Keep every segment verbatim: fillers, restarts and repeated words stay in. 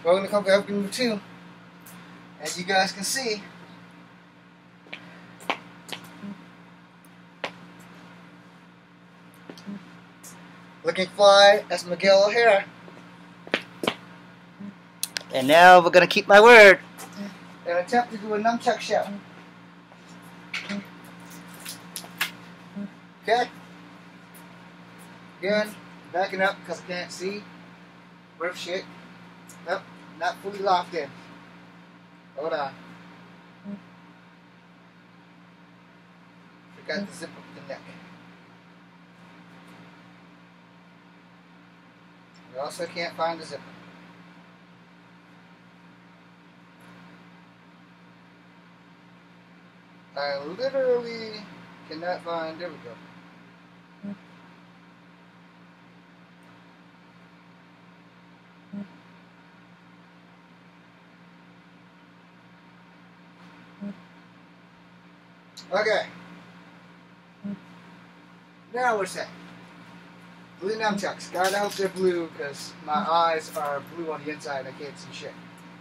Welcome to Kung Fu African number two. As you guys can see, looking fly as Miguel O'Hara. And now we're gonna keep my word. And attempt to do a nunchuck show. Okay? Again, backing up because I can't see. Rough shit. Nope, not fully locked in. Hold on. Forgot to zip up the neck. We also can't find the zipper. I literally cannot find, there we go. Okay. Now we're set. Blue nunchucks. God, I hope they're blue because my eyes are blue on the inside and I can't see shit.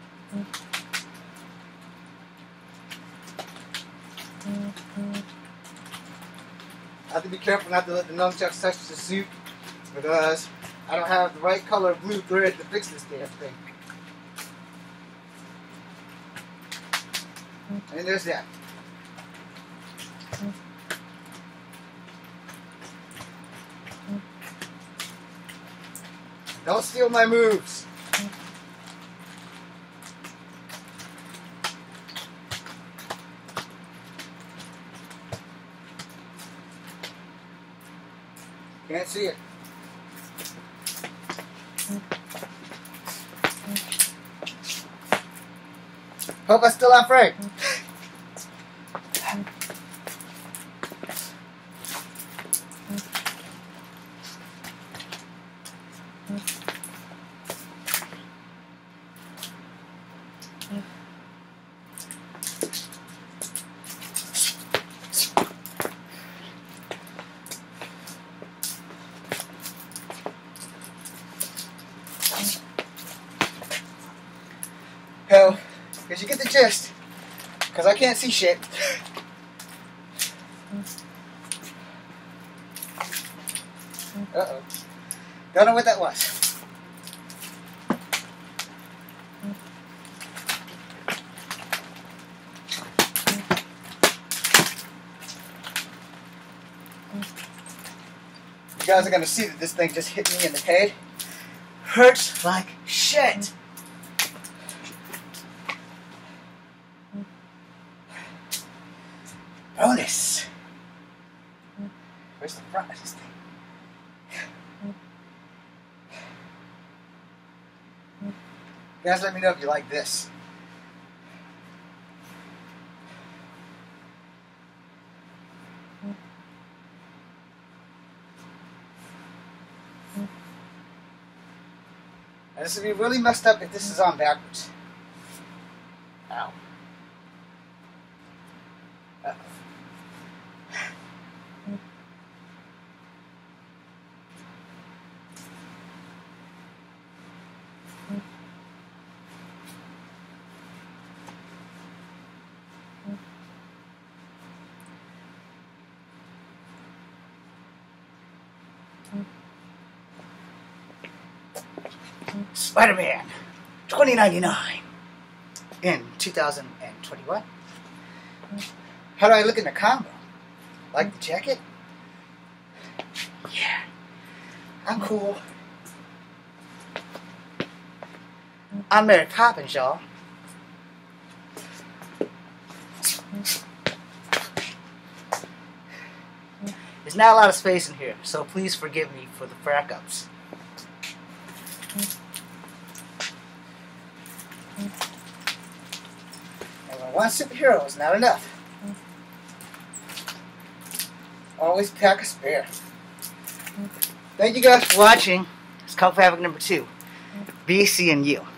I have to be careful not to let the nunchucks touch the suit because I don't have the right color of blue thread to fix this damn thing. And there's that. Don't steal my moves. Can't see it. Hope I'm still on frame. Hell, because you get the gist. Because I can't see shit. Uh-oh. Don't know what that was. You guys are going to see that this thing just hit me in the head. Hurts like shit. Bonus. Where's the front of this thing? You guys let me know if you like this. And this would be really messed up if this is on backwards. Ow. Uh-oh. Spider-Man twenty ninety-nine in two thousand twenty-one. How do I look in the combo? Like the jacket? Yeah, I'm cool. I'm Mary Poppins, y'all. There's not a lot of space in here, so please forgive me for the frack ups. And when one superhero is not enough, always pack a spare. Thank you guys for watching. It's Kung Fu African number two. Be seeing you.